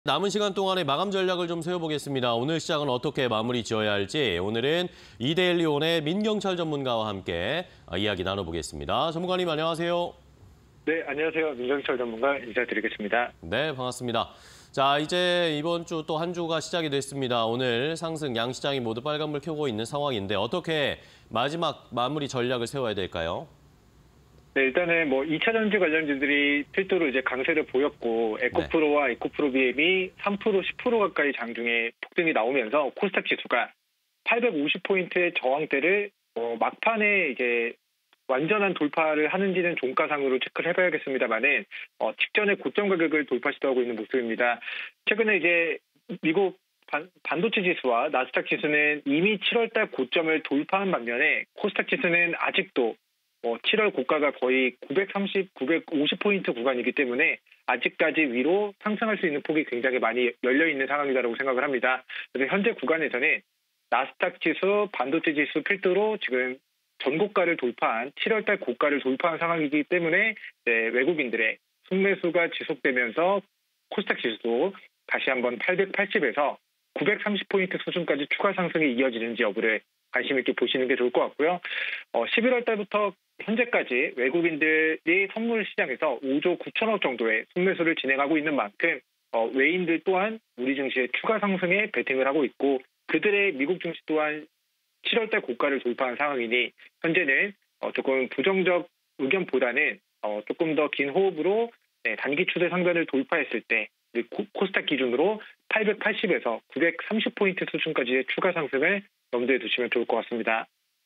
남은 시간 동안의 마감 전략을 좀 세워보겠습니다. 오늘 시장은 어떻게 마무리 지어야 할지 오늘은 이데일리온의 민경철 전문가와 함께 이야기 나눠보겠습니다. 전문가님 안녕하세요. 네, 안녕하세요. 민경철 전문가 인사드리겠습니다. 네, 반갑습니다. 자, 이제 이번 주 또 한 주가 시작이 됐습니다. 오늘 상승 양시장이 모두 빨간불 켜고 있는 상황인데 어떻게 마지막 마무리 전략을 세워야 될까요? 네, 일단은 2차 전지 관련주들이 필두로 이제 강세를 보였고, 에코프로와 에코프로비엠이 3%, 10% 가까이 장중에 폭등이 나오면서 코스닥 지수가 850포인트의 저항대를 막판에 이제 완전한 돌파를 하는지는 종가상으로 체크를 해봐야겠습니다만은 직전에 고점 가격을 돌파 시도하고 있는 모습입니다. 최근에 이제 미국 반도체 지수와 나스닥 지수는 이미 7월달 고점을 돌파한 반면에 코스닥 지수는 아직도 7월 고가가 거의 930, 950포인트 구간이기 때문에 아직까지 위로 상승할 수 있는 폭이 굉장히 많이 열려있는 상황이라고 생각을 합니다. 그래서 현재 구간에서는 나스닥 지수, 반도체 지수 필두로 지금 전고가를 돌파한 7월달 고가를 돌파한 상황이기 때문에 외국인들의 순매수가 지속되면서 코스닥 지수도 다시 한번 880에서 930포인트 수준까지 추가 상승이 이어지는지 여부를 관심 있게 보시는 게 좋을 것 같고요. 11월 달부터 현재까지 외국인들이 선물 시장에서 5조 9천억 정도의 순매수를 진행하고 있는 만큼 외인들 또한 우리 증시의 추가 상승에 베팅을 하고 있고 그들의 미국 증시 또한 7월 달 고가를 돌파한 상황이니 현재는 조금 부정적 의견보다는 조금 더 긴 호흡으로 단기 추세 상단을 돌파했을 때 코스닥 기준으로 880에서 930포인트 수준까지의 추가 상승을 염두에 두시면 좋을 것 같습니다.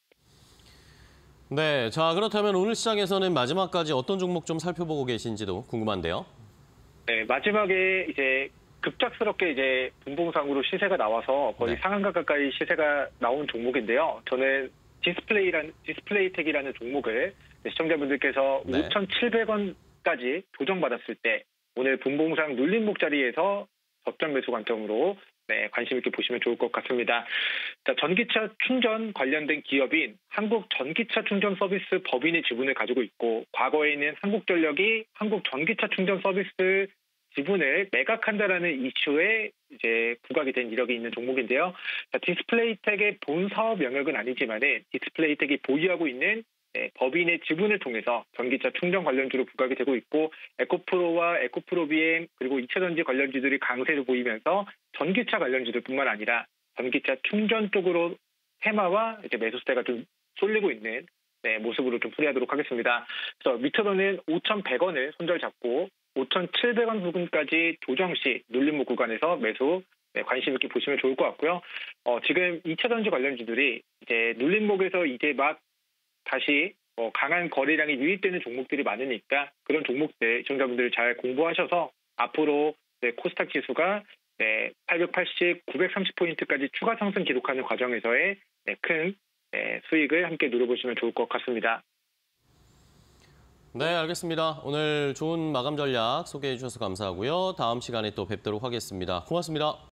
네, 자 그렇다면 오늘 시장에서는 마지막까지 어떤 종목 좀 살펴보고 계신지도 궁금한데요. 네, 마지막에 이제 급작스럽게 이제 분봉상으로 시세가 나와서 거의 상한가 가까이 시세가 나온 종목인데요. 저는 디스플레이텍이라는 종목을 시청자분들께서 5,700원까지 조정받았을 때 오늘 분봉상 눌림목 자리에서 접전 매수 관점으로 관심 있게 보시면 좋을 것 같습니다. 자, 전기차 충전 관련된 기업인 한국전기차 충전 서비스 법인의 지분을 가지고 있고 과거에는 한국전력이 한국전기차 충전 서비스 지분을 매각한다라는 이슈에 이제 부각이 된 이력이 있는 종목인데요. 자, 디스플레이텍의 본 사업 영역은 아니지만은 디스플레이텍이 보유하고 있는 법인의 지분을 통해서 전기차 충전 관련주로 부각이 되고 있고 에코프로와 에코프로비엠 그리고 2차 전지 관련주들이 강세를 보이면서 전기차 관련주들뿐만 아니라 전기차 충전 쪽으로 테마와 이제 매수세가 좀 쏠리고 있는 모습으로 좀 풀이하도록 하겠습니다. 그래서 밑으로는 5,100원을 손절 잡고 5,700원 부근까지 조정 시 눌림목 구간에서 매수 관심 있게 보시면 좋을 것 같고요. 지금 2차 전지 관련주들이 이제 눌림목에서 이제 막 다시 강한 거래량이 유입되는 종목들이 많으니까 그런 종목들 시청자분들 잘 공부하셔서 앞으로 코스닥 지수가 880, 930포인트까지 추가 상승 기록하는 과정에서의 큰 수익을 함께 누려보시면 좋을 것 같습니다. 네, 알겠습니다. 오늘 좋은 마감 전략 소개해 주셔서 감사하고요. 다음 시간에 또 뵙도록 하겠습니다. 고맙습니다.